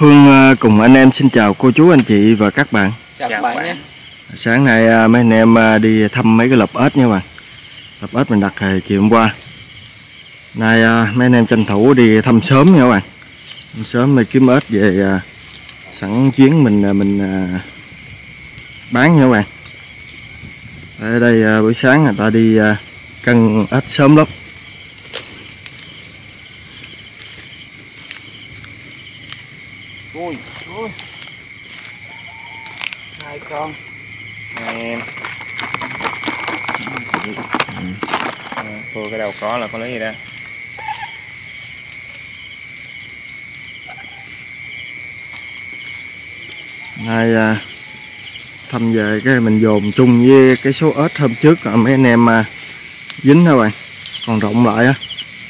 Phương cùng anh em xin chào cô chú anh chị và các bạn. Chào các bạn nhé. Sáng nay mấy anh em đi thăm mấy cái lợp ếch nha các bạn. Lợp ếch mình đặt chiều hôm qua. Nay mấy anh em tranh thủ đi thăm sớm nha các bạn. Thăm sớm để kiếm ếch về sẵn chuyến mình bán nha các bạn. Ở đây buổi sáng người ta đi cân ếch sớm lắm. Ui, hai con em cô cái đầu có là có lấy gì ra. Nay thăm về cái mình dồn chung với cái số ếch hôm trước mấy anh em dính thôi bạn, còn rộng lại á.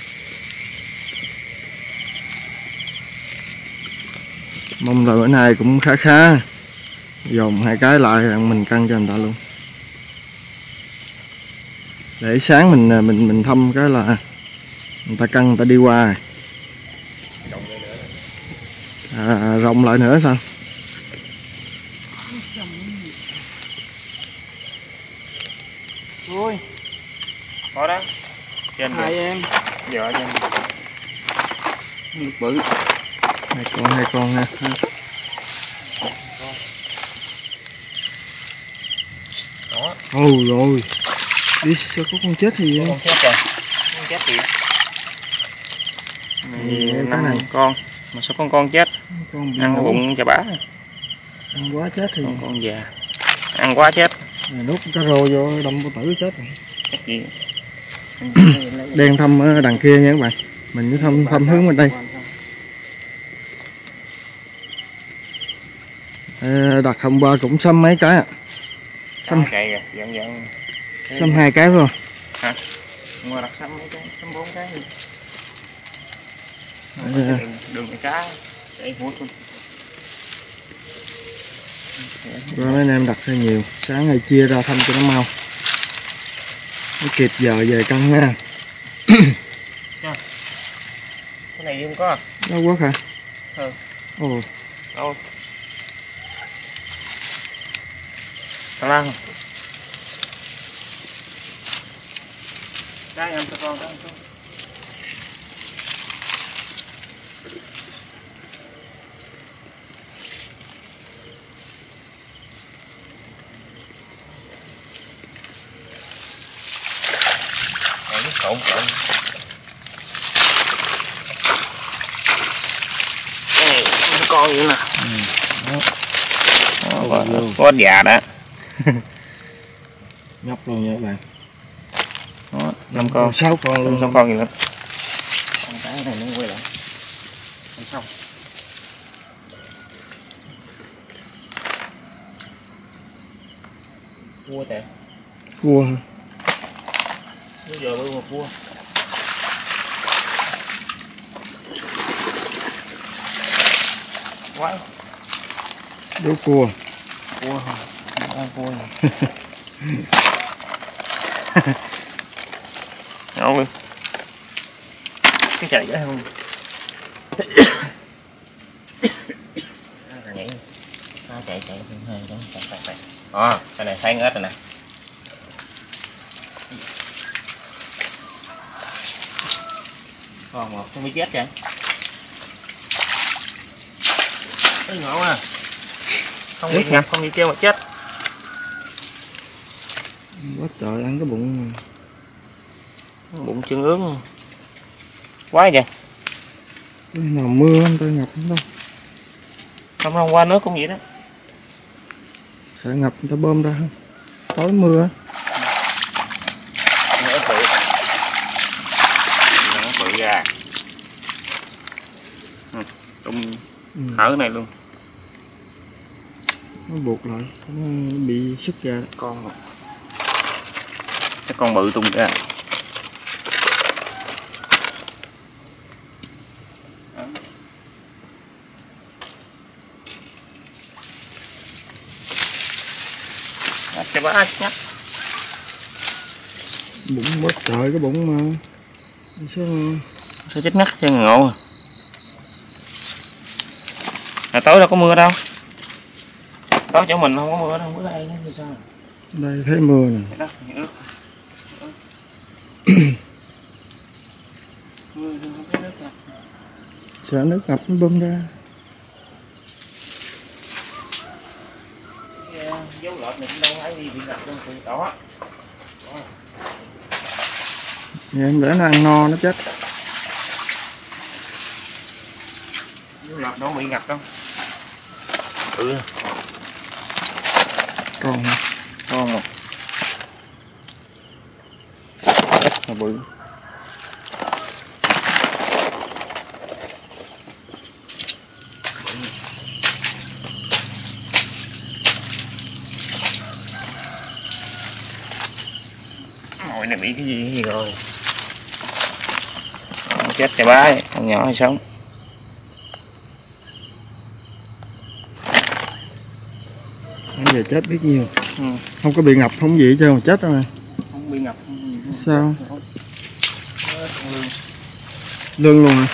Mong là bữa nay cũng khá dồn hai cái lại mình cân cho người ta luôn, để sáng mình thăm cái là người ta cân người ta đi qua rộng lại nữa sao. Ui, có đó trên hai em vợ trên bự hai con ha. Đó. Ôi rồi đi sao có con chết thì con chết rồi, con chết thì cái này con mà sao con chết con ăn cái bụng chà bá, ăn quá chết thì con già ăn quá chết, nút cá rô vô đâm bao tử chết rồi. chết gì Đang thăm ở đằng kia nha các bạn, mình cứ thăm hướng bên đây. Đặt hôm qua cũng xăm mấy cái ạ. Xăm chạy kìa, dần xăm hai cái phải không? Hả? Mua đặt xăm mấy cái, xăm 4 cái. Đường này cá chạy hút luôn. Rồi mấy anh em đặt hơi nhiều, sáng ngày chia ra thăm cho nó mau. Nó kịp giờ về cân nha. Cái này không có à? Nó quất hả? Ừ. Ồ. Đâu? Thằng Lan. Cái em cho con, cái em cho. Trộn cái này con vậy nè. Có già đó. Nhóc luôn nha các bạn. Đó, 5 con, 6 con luôn. 6 con gì nữa. Con cái này nó quay lại. Không xong. Cua tệ. Cua hả? Bây giờ bơi một cua. Quái. Đố cua. Cua hả? Con cua này. Ngon luôn. Cái chạy dễ không? Nhảy. Chạy chạy. Cái này thấy ếch rồi nè. Còn một không bị chết kìa. Cái ngộ à. Không bị ngập, không bị kêu mà chết. Quá trời ăn cái bụng. Bụng trương ướng. Quá vậy. Nào mưa không tôi ngập không đâu. Không, hôm qua nước cũng vậy đó. Sợ ngập người ta bơm ra không? Tối mưa. Nó bự ra. Tung hở này luôn. Nó buộc lại, nó bị sức ra. Con cái con bự tung ra. Cái bá nhắc. Bụng quá trời cái bụng mà. Sao chết ngắt cho ngộ. Tối đâu có mưa đâu. Tối chỗ mình không có mưa đâu, bữa đây nó sao? Đây thấy mưa nè. Đó, mưa không thấy nước ngập. Sợ nước ngập nó bơm ra. Dấu lợt này cũng đâu phải đi bị ngập đâu thì đó. Vậy em để nó ăn no nó chết. Dấu lợt đâu bị ngập đâu. Ừ. Con Con mà. Ít mà bự. Ngồi này bị cái gì rồi. Chết chà bái, con nhỏ hay sống. Anh về chết biết nhiều. Ừ. Không có bị ngập không gì hết trơn mà chết rồi. Không bị ngập. Sao? Lương luôn hả?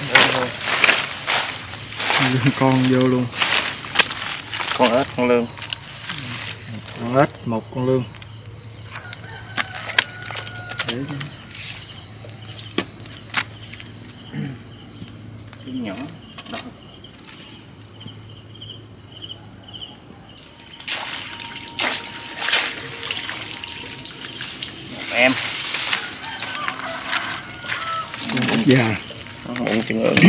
Con vô luôn. Con ếch, con lương. Con ếch, một con lương. Để cái nhỏ đó. Một em con già. bụng chừng ương.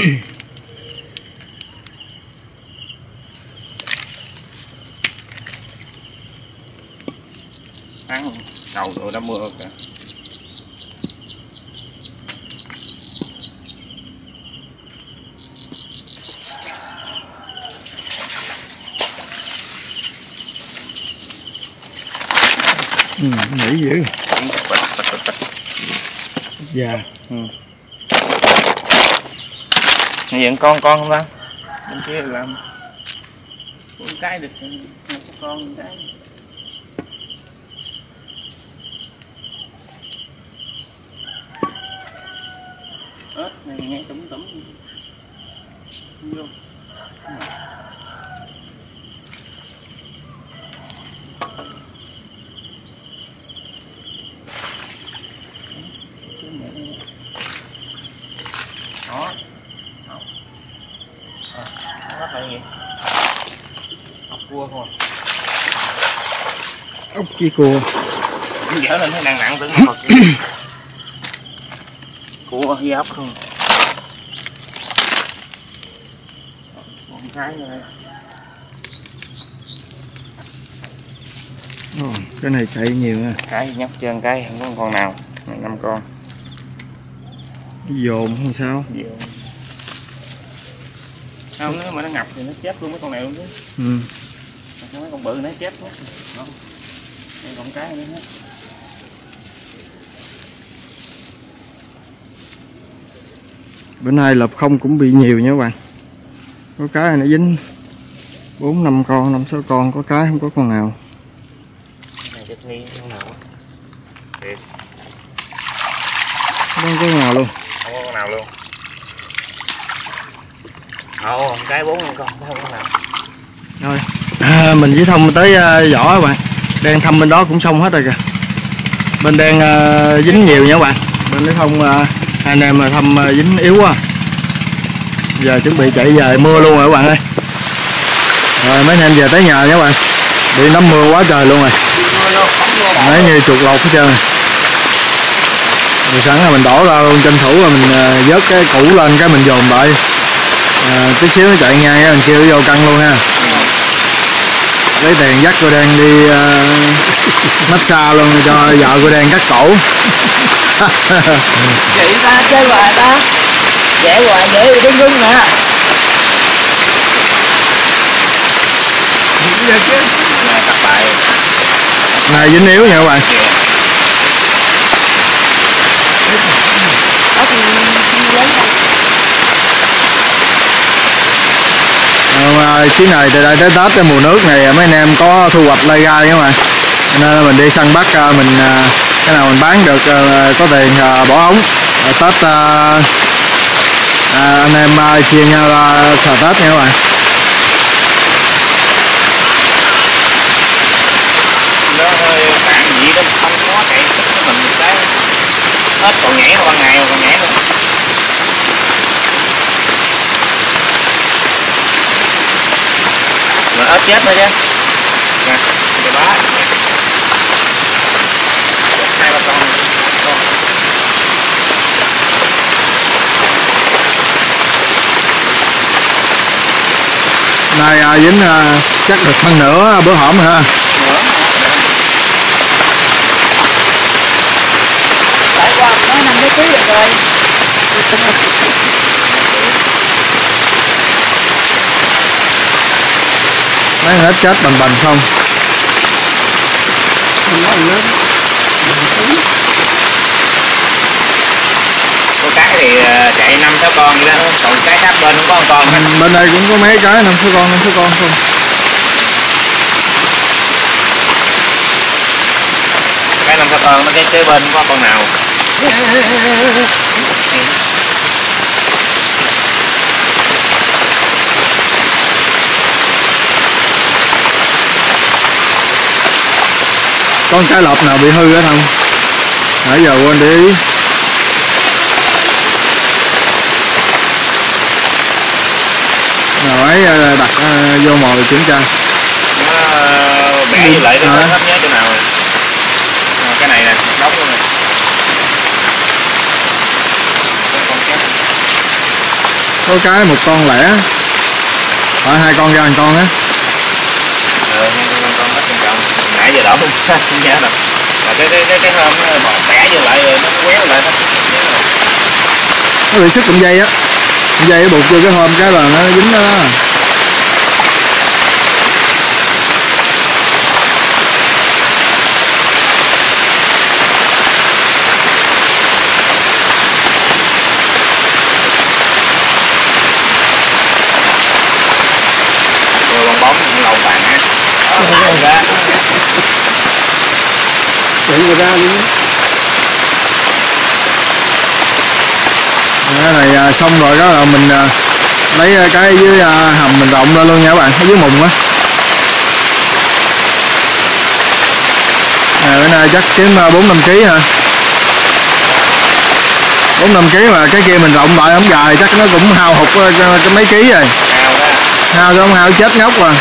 Sáng đầu rồi đã mưa kìa. Nhảy dữ. Già. Này vẫn con không ta? Bên kia làm con cái được một con cái. Ếch này nghe tủm tủm vô. Đó. Nó là gì? Ốc cua thôi. Ốc chi cua. Dở lên thấy nặng nặng tưởng một cua với ốc không. Một cái rồi. Cái này chạy nhiều nha. Cái nhóc trơn cái không có con nào. 5 con. Dồn không sao. Không, nếu mà nó ngập thì nó chết luôn mấy con này luôn chứ. Mấy con bự nó chết luôn. Đây còn cái nữa hết. Bữa nay lợp không cũng bị nhiều nha các bạn. Có cái này nó dính 4-5 con, 5-6 con, có cái không có con nào. Này chết nghi con nào. Thiệt. Không có con nào luôn. Không có con nào luôn. Ồ, cái 4 con, không có con nào. Rồi, mình với Thông tới vỏ các bạn. Đang thăm bên đó cũng xong hết rồi kìa. Bên đang dính nhiều nha các bạn. Bên với Thông hai anh em mà thăm dính yếu quá. Giờ chuẩn bị chạy về mưa luôn rồi các bạn ơi. Rồi mấy anh em về tới nhà nha các bạn. Bị nắm mưa quá trời luôn rồi. Mấy như chuột lột hết trơn rồi. Rồi sẵn là mình đổ ra luôn, tranh thủ rồi mình vớt cái củ lên cái mình dồn lại. Tí xíu nó chạy ngang cái mình kêu vô căng luôn ha. Lấy tiền dắt cô đang đi massage luôn cho vợ cô đang cắt cổ. Chị ta chơi hoài ta. Dễ hoài dễ đi đứng rung nè. Này tập bài. Này dính yếu nha các bạn. Chuyến này từ đây tới Tết tới mùa nước này mấy anh em có thu hoạch lai gai nha các bạn. Nên là mình đi săn bắt mình cái nào mình bán được có tiền bỏ ống. Tết anh em chia nhau ra xào Tết nha các bạn. nhảy mà ban ngày mà còn nhảy luôn. Mà ếch chết thôi chứ. Nè, cái đó. Hai ba con. Nay dính chắc được phân nửa bữa hổm ha. Tại qua nó 50 kg được rồi. Mấy hết chết bần bần không. Có cái thì chạy 5-6 con vậy đó, còn cái sát bên cũng có một con. Bên đây cũng có mấy cái 5-6 con không. Cái 5-6 con nó cái kế bên cũng có con nào. Con cái lọp nào bị hư hết không? Nãy giờ quên để ý. Nào ấy đặt vô mồi kiểm tra. Nó bẻ như lại nó hết nhớ chỗ nào rồi. Cái này nè, đóng luôn nè. Có cái một con lẻ. Phải 2 con ra 1 con á. Con hết trọng. Nãy giờ đỏ không nhớ đâu. Mà cái hôm nó bẻ vô lại rồi nó quéo lại hết. Nó bị sức cụm dây á. Cụm dây buộc vô cái hôm cái là nó dính đó. Rồi bong bóng lầu vàng á. Đó, ra. Chạy người ra luôn. Cái này xong rồi đó là mình lấy cái dưới hầm mình rộng ra luôn nha các bạn, ở dưới mùng á. Bữa nay chắc kiếm 4-5 kg hả? 4-5 kg mà cái kia mình rộng lại không dài chắc nó cũng hao hụt cái mấy ký rồi. Hao chứ không hao chết ngốc mà.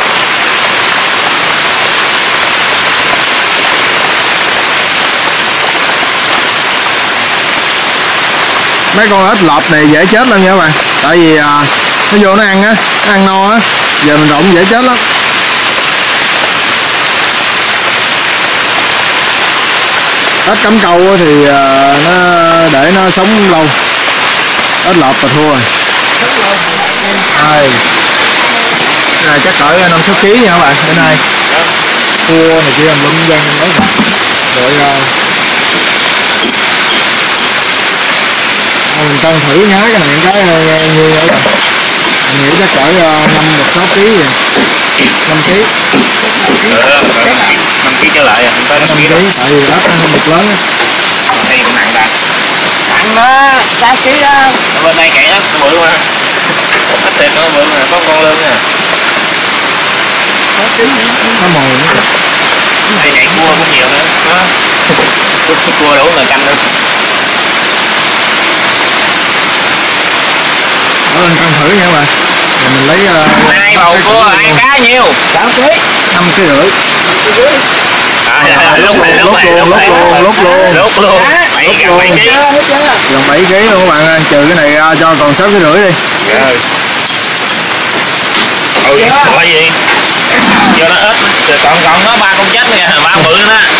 Mấy con ếch lọp này dễ chết lắm nha các bạn. Tại vì nó vô nó ăn á, nó ăn no á. Giờ mình rộng dễ chết lắm. Ếch cắm câu thì nó để nó sống lâu. Ếch lọp là thua rồi. Này chắc cỡ 5-6 kg nha các bạn. Bữa nay cua này kia lum dân đấy rồi. Mình cân thử nhá cái này cái như vậy. Mình nghĩ chắc cỡ 5-6 kg vậy. 5 kg. 5 kg trở lại, không tới 5 kg. Tại vì ếch nó không được lớn á. Đây cũng nặng ta. Nặng đó, 6 kg đó. Ở bên đây kệ nó bự mà. Ếch thiệt nó bự mà, có con lươn nè. Nó mồi nữa. Đây chạy cua cũng nhiều nữa. Đó. Cua đủ người canh nữa. Đó lên cân thử nha các bạn. Rồi mình lấy 2 bầu cua, 2 cá nhiêu? 6 kg. 5,5 kg. Lúc luôn. 7 kg. Gần 7 kg luôn các bạn ơi, trừ cái này ra cho còn 6,5 kg đi. Rồi. Ôi, có gì? Giờ nó ếch, còn nó 3 con chết nè, 3 bự nữa đó.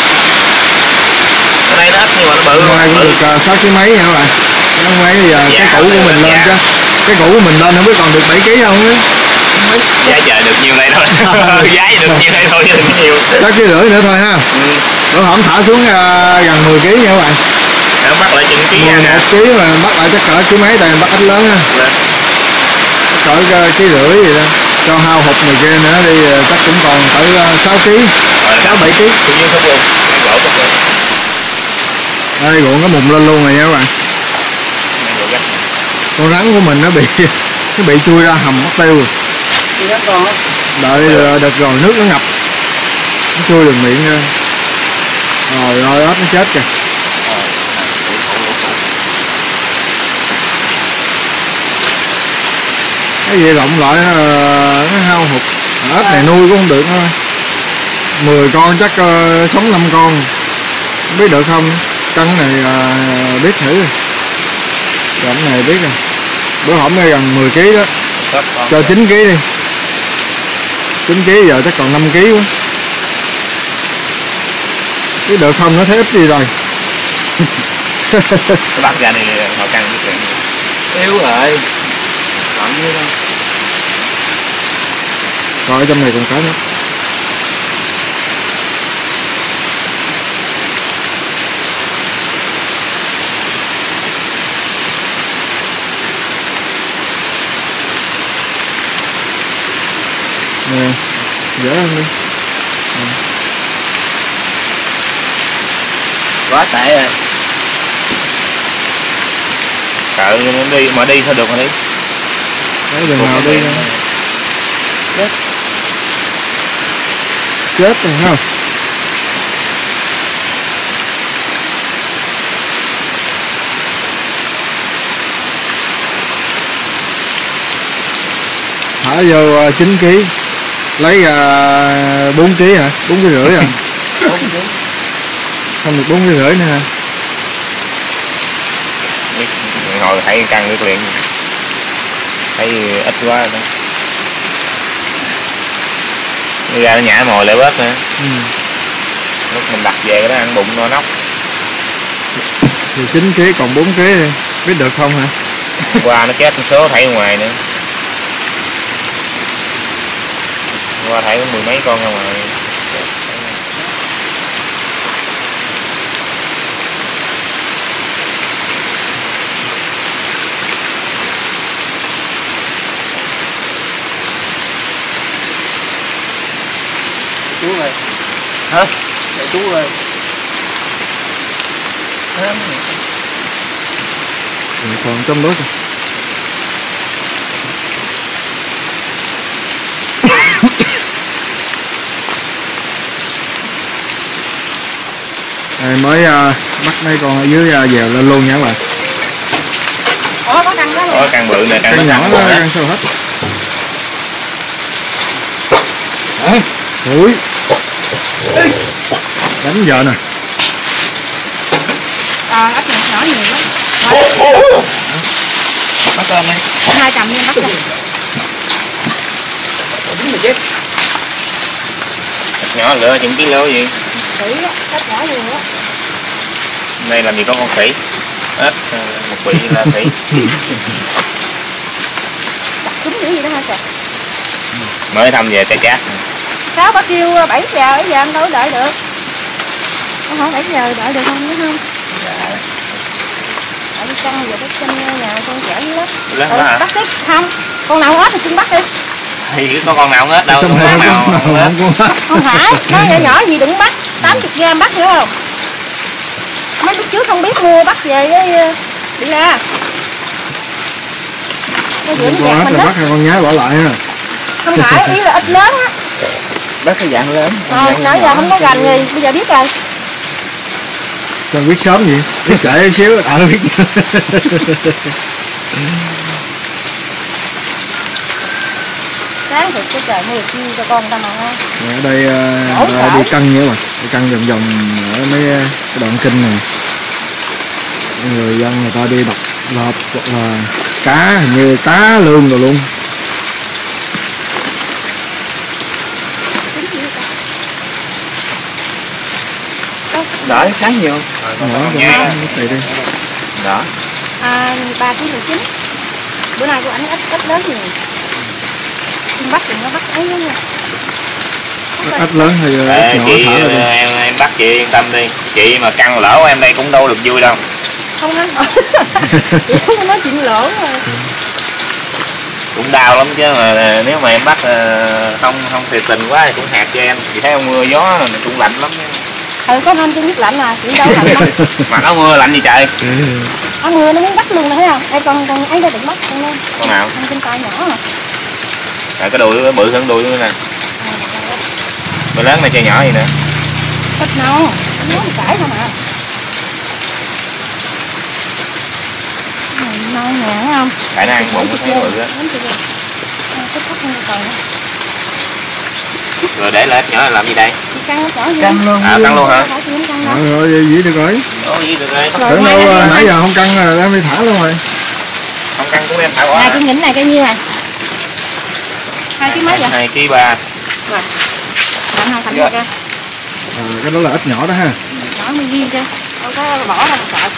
Ở đây nó ếch nhưng mà nó bự. Hôm nay cũng được 6 kg mấy nha các bạn. Nó mấy giờ cái cũ của mình lên chứ. Cái cũ của mình lên không biết còn được 7 kg không á. Giá trời được nhiêu đây thôi. Giá được nhiêu đây thôi chứ đừng nhiều. 6,5 kg nữa thôi ha. Bữa hổm thả xuống gần 10 kg nha các bạn. Nó bắt lại chừng ký nha. 11 kg mà bắt lại chắc cỡ ký mấy tại bắt ếch lớn ha. Cỡ 1,5 kg gì đó. Cho hao hụt này kia nữa đi chắc cũng còn cỡ 6 kg. 6-7 kg. Tự nhiên không luôn. Gỗ không luôn. Đây ruộng cái mùng lên luôn rồi nha các bạn. Con rắn của mình nó bị chui ra hầm mất tiêu rồi. Đợi được rồi nước nó ngập, nó chui đường miệng ra. Rồi ếch nó chết kìa. cái gì lộng lại nó hao hụt. Ếch này nuôi cũng không được thôi. 10 con chắc sống 5 con, không biết được không. Cân này biết thử, cân này biết rồi. Bữa hổm đây gần 10 kg đó, cho 9 kg đi. 9 kg giờ chắc còn 5 kg quá. Biết được không, nó thấy ít gì rồi. Cái bắt ra đi họ căng cái chuyện Yếu rồi. Còn như đâu. Coi trong này còn cái nữa. Nè, dễ hơn đi. Quá tệ rồi. sợ nó đi mà đi thôi được mà đi. Đấy, đường nào đi nữa. Chết. Chết rồi không? Thả vô 9 kg, lấy 4 kg hả? 4 kg rưỡi à? Không được 4 kg rưỡi nữa hả? Hồi thấy căng nước liền, thấy ít quá rồi đó. Đi ra nó nhả mồi lại bớt nữa. Lúc mình đặt về nó ăn bụng no nóc. Thì 9 kg còn 4 kg đi, biết được không hả? Qua nó chết số thấy ngoài nữa. Qua thấy có 10 mấy con ra ngoài. Chú ơi. Hả? Để chú ơi. Còn trong nước. Mới bắt mấy con ở dưới dèo lên luôn nha các bạn. Ủa có căng đó luôn. Có căn bự nè, căn nhỏ nó ăn sâu hết. Ui, đánh giờ nè. Ếch này nhỏ nhiều lắm. Bắt lên đi. 2 cầm nha, bắt lên. Đúng rồi chết. Nhỏ lửa chừng ký lô gì? Khỉ á, ếch nhỏ nhiều á. Đây làm gì có con khỉ? Ếch một vị là khỉ. Đặt súng dữ gì đó hả trời? Mới thăm về tay chát. Sao bác kêu 7 giờ anh đâu đợi được. Con hỏi 7 giờ đợi được không, đúng không? Ở đi căng về cái nhà con chở dưới đó. Lớn đó hả? Bắt tiếp không? Con nào hết thì cưng bắt đi. Thì có con nào hết đâu, Trong con này nào không hết. Không phải, nó nhỏ nhỏ gì đừng bắt, 80g bắt hiểu không? Mấy lúc trước không biết mua bắt về với đi ra. Nó dưỡng Con dẹp ếch mình là đó. bắt hai con nhái bỏ lại ha. Không phải, ý là ít lớn á. Bắt cái dạng lớn. Nãy giờ không có gành gì, bây giờ biết rồi. Sao biết sớm vậy? Biết trễ em xíu, biết. Sáng thì cái trời mưa chiêu cho con ta mà ha. Ở đây đi cân nữa mà, đi cân vòng vòng ở mấy cái đoạn kinh này. Người dân người ta đi đập lợp hoặc là cá, hình như cá lương rồi luôn. Đỡ sáng nhiều. Nhỏ Nha. cái đi. Đó. 3 kg 9. Bữa nay của anh ít lớn nhiều. Anh bắt thì nó bắt ấy nha. Ếch lớn thì ếch nhỏ Chị thả ra đi. em bắt chị yên tâm đi. Chị mà căng lỡ của em đây cũng đâu được vui đâu. Không á. Chị không có nói chuyện lỗ rồi. Cũng đau lắm chứ mà nếu mà em bắt không thiệt tình quá thì cũng hạt cho em. Chị thấy mưa gió này cũng lạnh lắm. Có hôm chân nước lạnh mà, chị đâu lạnh đâu. Mà nó mưa lạnh gì trời. Mưa nó muốn bắt luôn nè thấy không? Ê con ấy đây đừng bắt con lên. Con nào? Con trên tay nhỏ à. Cái đùi bự hơn đùi nữa nè. Bữa lớn này chơi nhỏ gì nữa. Ít nào, nó cãi không à. Non nè thấy không? Cải nó ăn bụng nó thấy bự á. Rồi để lại nhỏ làm gì đây? Căng nó nhỏ Căng luôn. À, căng luôn hả? Rồi vậy được rồi. Gì được rồi. Tưởng đâu nãy giờ không căng rồi đang đi thả luôn rồi. Không căng của em thả quá. Này cái nhỉnh này cái nhiêu này? 2 kg mấy vậy? 2 kg 3. Rồi. Làm 2 thành ra. Cái đó là ếch nhỏ đó ha. Nhỏ mới ghi cho. Không có bỏ đâu mà sợ.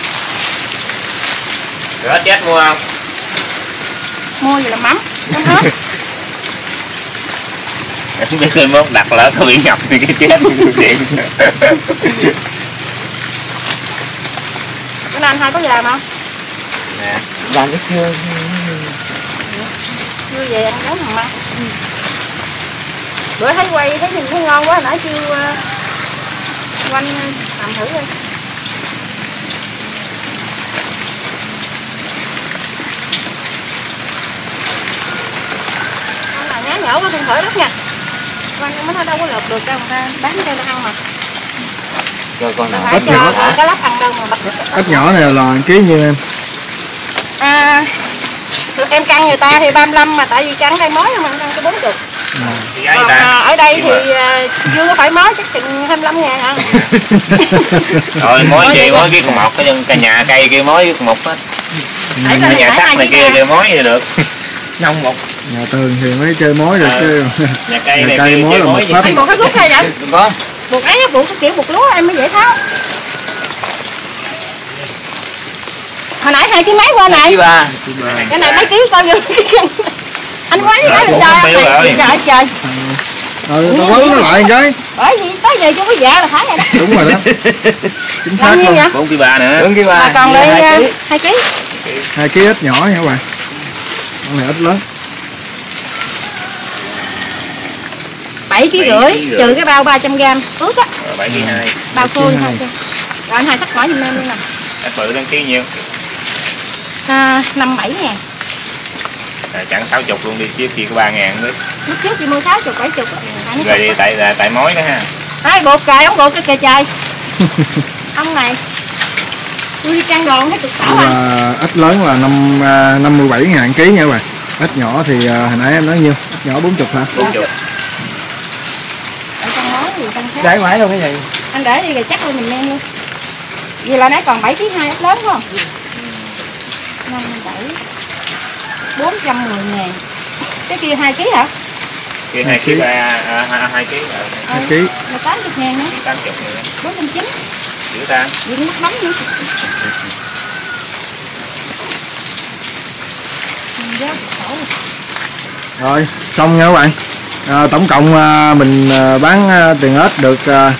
Rồi chết mua không? Mua gì là mắm. Mắm hết. Em biết tôi mốt đặt lỡ có bị ngập thì cái chết điện. Bữa nay anh hai có về làm không? Nè. Làm cái chưa. Chưa về ăn nấu thằng măng. Bữa thấy quay thấy nhìn thấy ngon quá nãy kêu quanh làm thử đi. Con nào nhá nhổ quá không khỏi đất nha. Quanh mới thấy đâu có lượt được đâu, người ta bán cho ta ăn mà. Cho con nào. Phải cho cá lóc ăn đâu mà bắt. Ếch nhỏ này là ký nhiêu em? Em cân người ta thì 35 mà tại vì cân đây mới mà cân có 40. Còn ở đây thì chưa có phải mới chắc chừng 25.000 hả? Rồi mối gì mối cái một cái nhà cây kia mối cái một hết. Nhà sắt này kia kia mối thì được. Nông một. Nhà tường thì mới chơi mối được chứ. Nhà cây này cây mối là một phát. Anh buộc cái rút hay vậy? Có. Buộc ấy buộc cái kiểu buộc lúa em mới dễ tháo. Hồi nãy 2 kg mấy qua này? 2 Cái này mấy ký coi như anh quán cái lên trời này. Trời trời. Tao quấn nó lại cái. Bởi vì tới giờ chưa có dạ là phải rồi đó. Đúng rồi đó. Chính xác luôn. 4 kg 3 nữa. 4 kg 3. Còn đây 2 kg. 2 kg ếch nhỏ nha các bạn. Con này ếch lớn. 7 kg rưỡi trừ cái bao 300g ướt á. 7 kg 2. Bao phôi thôi. Rồi anh hai thắt hỏi giùm em luôn nè. Ếch bự đăng ký nhiêu? 5-7 ngàn. Chẳng 60 luôn đi chứ kia có 3 ngàn nữa. Lúc trước chị mua 60 70. Rồi đi tại mối đó ha. Ai buộc cài ông buộc cái kìa trời. Ông này tôi đi căng đòn thấy cực xảo anh. Ếch lớn là 57.000 ký nha các bạn. Ếch nhỏ thì hồi nãy em nói nhiêu? Ếch nhỏ 40 hả? 40. Ở trong món gì trong khác. Để ngoài luôn cái gì? Anh để đi rồi chắc luôn mình men luôn. Vì là nãy còn 7 kg 2 ếch lớn không? 57 410 ngàn. Cái kia 2 kg hả? Kia 2 kg 2 kg. 2 kg. Là 80 ngàn nữa. 80 ngàn. 490. Dữ ta. Vậy nước mắm nữa. Rồi xong nha các bạn. Tổng cộng mình bán tiền ếch được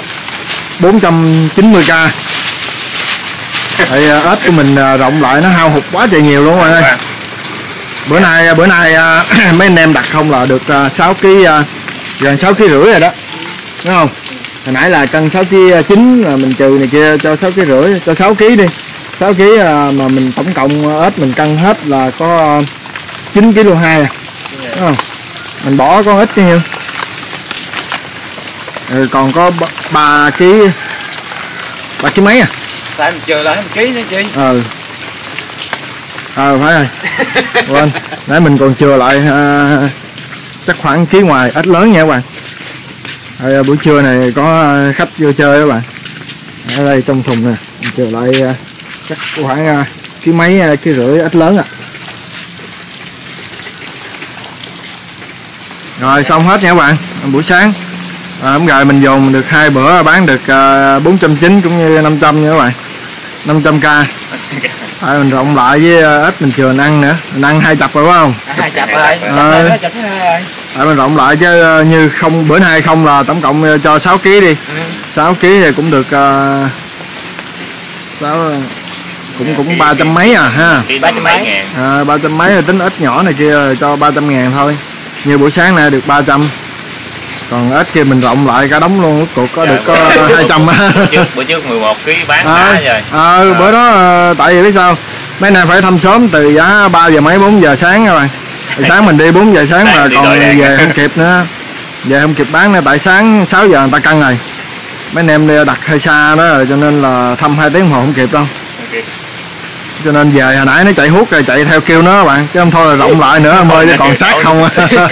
490k. Thì ếch của mình rộng lại nó hao hụt quá trời nhiều luôn rồi. Bữa nay mấy anh em đặt không là được 6 kg, gần 6 kg rưỡi rồi đó, đúng không? Hồi nãy là cân 6 kg 9 là mình trừ này kia cho 6 kg rưỡi, cho 6 kg đi, 6 kg mà mình tổng cộng ếch mình cân hết là có 9 kg 2 à, đúng không? Mình bỏ con ếch cho nhiêu? Còn có 3 kg mấy à? Tại mình trừ lại 1 kg nữa chị. Phải rồi. Quên, nãy mình còn chừa lại chắc khoảng ký ngoài ếch lớn nha các bạn. Buổi trưa này có khách vô chơi các bạn. Ở đây trong thùng nè, mình chừa lại chắc khoảng ký mấy ký rưỡi ếch lớn à. Rồi xong hết nha các bạn. Buổi sáng ống gài mình dồn được 2 bữa bán được 490 cũng như 500 nha các bạn. 500k. Mình rộng lại với ếch mình chừa mình ăn nữa, mình ăn 2 chập rồi phải không? 2 chập rồi, chập thứ 2 rồi. Mình rộng lại chứ như không bữa nay không là tổng cộng cho 6 kg đi. 6 kg thì cũng được 6 cũng 300 mấy à ha. 300 mấy ngàn. 300 mấy tính ếch nhỏ này kia cho 300 ngàn thôi. Như buổi sáng nay được 300. Còn ếch kia mình rộng lại cả đống luôn, cuộc có được có 200 á. Bữa trước 11 kg bán đã rồi. Bữa đó tại vì biết sao? Mấy này phải thăm sớm từ giá 3 giờ mấy 4 giờ sáng các bạn. Sáng mình đi 4 giờ sáng mà còn về không kịp nữa. Về không kịp bán nữa tại sáng 6 giờ người ta cân rồi. Mấy anh em đi đặt hơi xa đó rồi cho nên là thăm 2 tiếng đồng hồ không kịp đâu. cho nên về hồi nãy nó chạy hút rồi chạy theo kêu nó bạn, chứ không thôi là rộng lại nữa mơi nó còn xác không.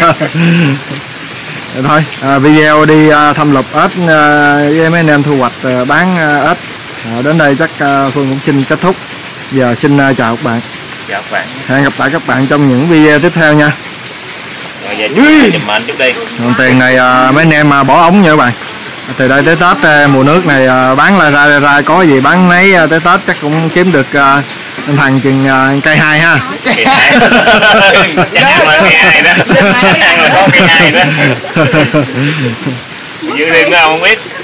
Thôi video đi thăm lục ếch với mấy anh em thu hoạch bán ếch đến đây chắc Phương cũng xin kết thúc. Giờ xin chào các bạn. Chào các bạn. Hẹn gặp lại các bạn trong những video tiếp theo nha. Rồi về chùm mình trước đi. Còn tiền này mấy anh em bỏ ống nha các bạn. Từ đây tới Tết mùa nước này bán ra có gì bán nấy, tới Tết chắc cũng kiếm được thằng chừng cây 2 ha. Cây 2. Chắc ăn là cây 2 đó. Ăn là có cây 2 đó. Dư đêm đâu không biết.